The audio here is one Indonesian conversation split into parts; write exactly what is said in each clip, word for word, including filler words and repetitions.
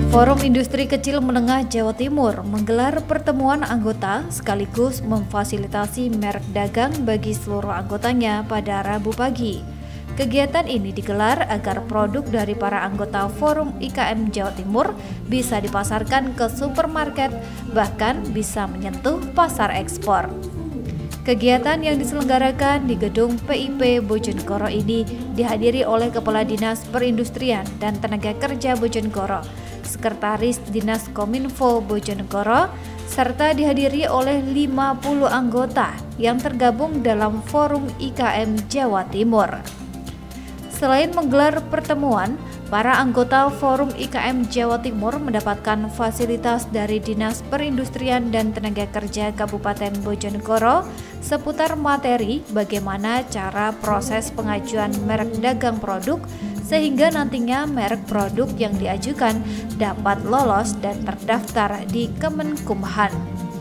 Forum Industri Kecil Menengah Jawa Timur menggelar pertemuan anggota sekaligus memfasilitasi merek dagang bagi seluruh anggotanya pada Rabu pagi. Kegiatan ini digelar agar produk dari para anggota Forum I K M Jawa Timur bisa dipasarkan ke supermarket, bahkan bisa menyentuh pasar ekspor. Kegiatan yang diselenggarakan di gedung P I P Bojonegoro ini dihadiri oleh Kepala Dinas Perindustrian dan Tenaga Kerja Bojonegoro, Sekretaris Dinas Kominfo Bojonegoro, serta dihadiri oleh lima puluh anggota yang tergabung dalam Forum I K M Jawa Timur. Selain menggelar pertemuan, para anggota Forum I K M Jawa Timur mendapatkan fasilitas dari Dinas Perindustrian dan Tenaga Kerja Kabupaten Bojonegoro seputar materi bagaimana cara proses pengajuan merek dagang produk sehingga nantinya merek produk yang diajukan dapat lolos dan terdaftar di Kemenkumham.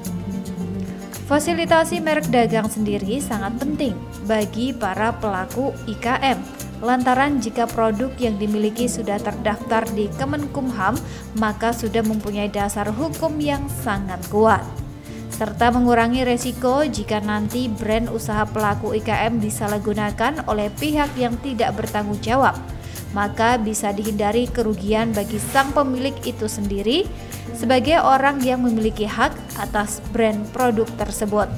Fasilitasi merek dagang sendiri sangat penting bagi para pelaku I K M. Lantaran jika produk yang dimiliki sudah terdaftar di Kemenkumham, maka sudah mempunyai dasar hukum yang sangat kuat, serta mengurangi resiko jika nanti brand usaha pelaku I K M disalahgunakan oleh pihak yang tidak bertanggung jawab, maka bisa dihindari kerugian bagi sang pemilik itu sendiri sebagai orang yang memiliki hak atas brand produk tersebut.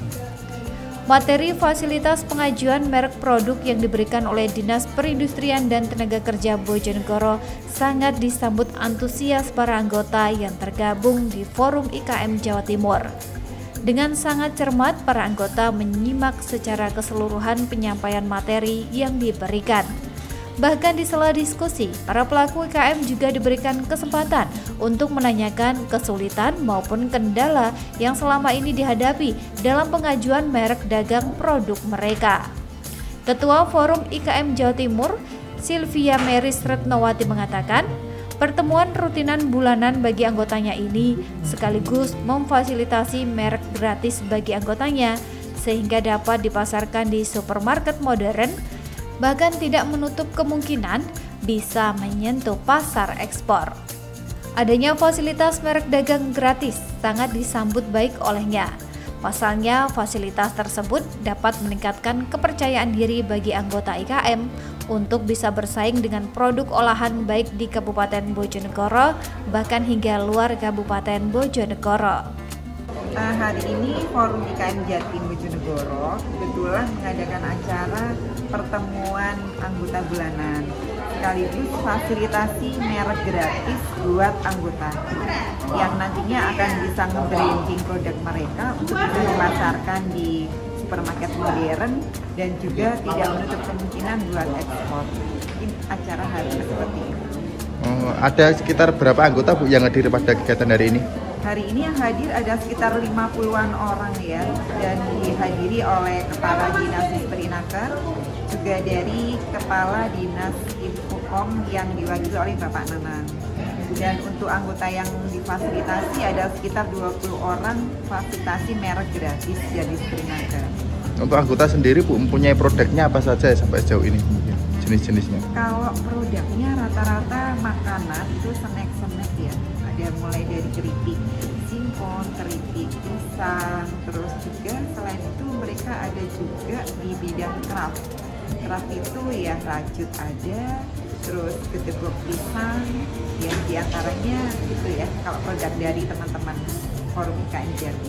Materi fasilitas pengajuan merek produk yang diberikan oleh Dinas Perindustrian dan Tenaga Kerja Bojonegoro sangat disambut antusias para anggota yang tergabung di Forum I K M Jawa Timur. Dengan sangat cermat, para anggota menyimak secara keseluruhan penyampaian materi yang diberikan. Bahkan di sela diskusi, para pelaku I K M juga diberikan kesempatan untuk menanyakan kesulitan maupun kendala yang selama ini dihadapi dalam pengajuan merek dagang produk mereka. Ketua Forum I K M Jawa Timur, Sylvia Meris Retnowati mengatakan, pertemuan rutinan bulanan bagi anggotanya ini sekaligus memfasilitasi merek gratis bagi anggotanya sehingga dapat dipasarkan di supermarket modern, bahkan tidak menutup kemungkinan bisa menyentuh pasar ekspor. Adanya fasilitas merek dagang gratis sangat disambut baik olehnya. Pasalnya, fasilitas tersebut dapat meningkatkan kepercayaan diri bagi anggota I K M untuk bisa bersaing dengan produk olahan baik di Kabupaten Bojonegoro bahkan hingga luar Kabupaten Bojonegoro. Uh, hari ini Forum I K M Jatim Bojonegoro kebetulan mengadakan acara pertemuan anggota bulanan sekaligus fasilitasi merek gratis buat anggota yang nantinya akan bisa nge-branding produk mereka untuk bisa dipasarkan di supermarket modern dan juga tidak menutup kemungkinan buat ekspor. Ini acara hari ini seperti ini. Oh, ada sekitar berapa anggota Bu yang hadir pada kegiatan hari ini? Hari ini yang hadir ada sekitar lima puluhan orang ya, dan dihadiri oleh Kepala Dinas Disperinaker, juga dari Kepala Dinas Infokom yang diwakili oleh Bapak Nanan. Dan untuk anggota yang difasilitasi ada sekitar dua puluh orang fasilitasi merek gratis dari Disperinaker. Untuk anggota sendiri Bu mempunyai produknya apa saja sampai sejauh ini? Jenis-jenisnya? Kalau produknya rata-rata makanan itu snack-snack ya. Ada mulai dari keripik singkong, keripik pisang, terus juga selain itu mereka ada juga di bidang craft. Craft itu ya rajut ada, terus gedegok pisang, yang diantaranya gitu ya kalau produk dari teman-teman Forum I K M Jatim.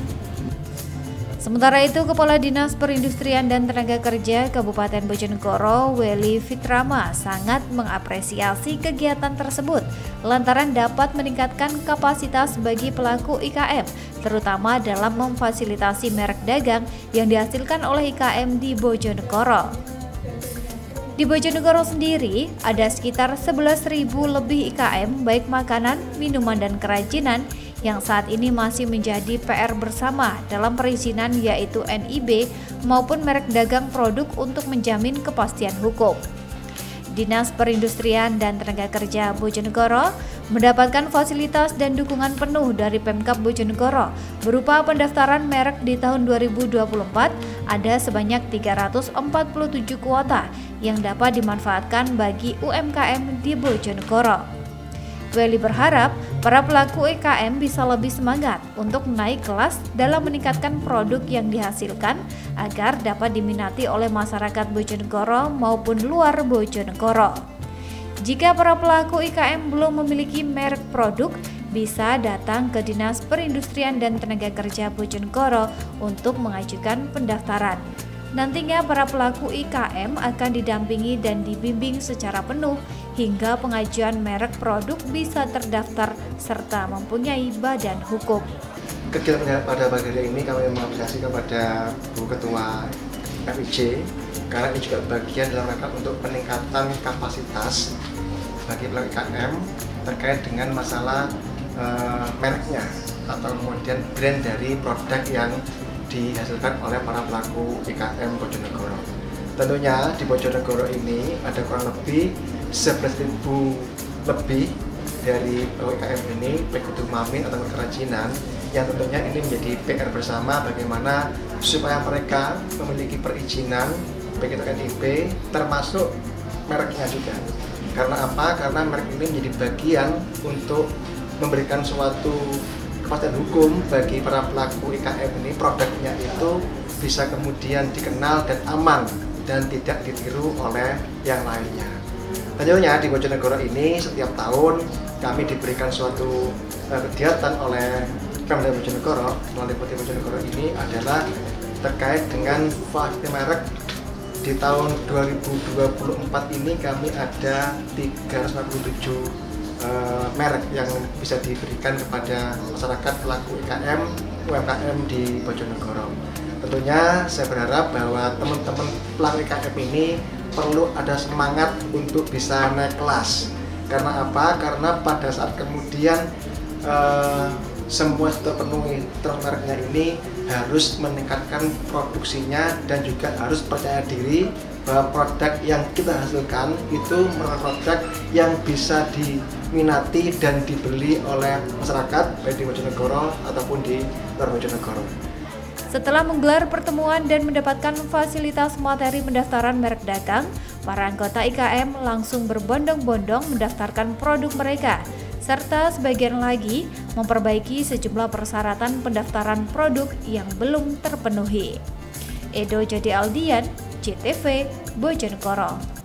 Sementara itu, Kepala Dinas Perindustrian dan Tenaga Kerja Kabupaten Bojonegoro, Weli Fitrama, sangat mengapresiasi kegiatan tersebut lantaran dapat meningkatkan kapasitas bagi pelaku I K M, terutama dalam memfasilitasi merek dagang yang dihasilkan oleh I K M di Bojonegoro. Di Bojonegoro sendiri, ada sekitar sebelas ribu lebih I K M, baik makanan, minuman, dan kerajinan, yang saat ini masih menjadi P R bersama dalam perizinan yaitu N I B maupun merek dagang produk untuk menjamin kepastian hukum. Dinas Perindustrian dan Tenaga Kerja Bojonegoro mendapatkan fasilitas dan dukungan penuh dari Pemkab Bojonegoro berupa pendaftaran merek di tahun dua ribu dua puluh empat ada sebanyak tiga ratus empat puluh tujuh kuota yang dapat dimanfaatkan bagi U M K M di Bojonegoro. Weli berharap Para pelaku U K M bisa lebih semangat untuk naik kelas dalam meningkatkan produk yang dihasilkan agar dapat diminati oleh masyarakat Bojonegoro maupun luar Bojonegoro. Jika para pelaku U K M belum memiliki merek produk, bisa datang ke Dinas Perindustrian dan Tenaga Kerja Bojonegoro untuk mengajukan pendaftaran. Nantinya para pelaku U K M akan didampingi dan dibimbing secara penuh hingga pengajuan merek produk bisa terdaftar serta mempunyai badan hukum. Kegiatan pada pagi hari ini kami mengapresiasi kepada Bu Ketua F I J karena ini juga bagian dalam rangka untuk peningkatan kapasitas bagi pelaku U K M terkait dengan masalah uh, mereknya atau kemudian brand dari produk yang dihasilkan oleh para pelaku U K M Bojonegoro. Tentunya di Bojonegoro ini ada kurang lebih sebelas ribu lebih dari U K M ini, baik itu mamin atau kerajinan, yang tentunya ini menjadi P R bersama bagaimana supaya mereka memiliki perizinan baik itu N I P termasuk mereknya juga. Karena apa? Karena merek ini menjadi bagian untuk memberikan suatu kepastian hukum bagi para pelaku U K M ini, produknya itu bisa kemudian dikenal dan aman dan tidak ditiru oleh yang lainnya. Tentunya di Bojonegoro ini setiap tahun kami diberikan suatu uh, kegiatan oleh Pemda Bojonegoro melalui Putih Bojonegoro ini adalah terkait dengan vaksin merek. Di tahun dua ribu dua puluh empat ini kami ada tiga ratus lima puluh tujuh uh, merek yang bisa diberikan kepada masyarakat pelaku U K M, U M K M di Bojonegoro. Tentunya saya berharap bahwa teman-teman pelaku U K M ini perlu ada semangat untuk bisa naik kelas. Karena apa? Karena pada saat kemudian uh, semua sudah terpenuhi mereknya ini harus meningkatkan produksinya dan juga harus percaya diri bahwa produk yang kita hasilkan itu merupakan produk yang bisa diminati dan dibeli oleh masyarakat baik di Bojonegoro ataupun di luar Bojonegoro. Setelah menggelar pertemuan dan mendapatkan fasilitas materi pendaftaran merek dagang, para anggota U K M langsung berbondong-bondong mendaftarkan produk mereka, serta sebagian lagi memperbaiki sejumlah persyaratan pendaftaran produk yang belum terpenuhi. Edo Jadi Aldian, J T V, Bojonegoro.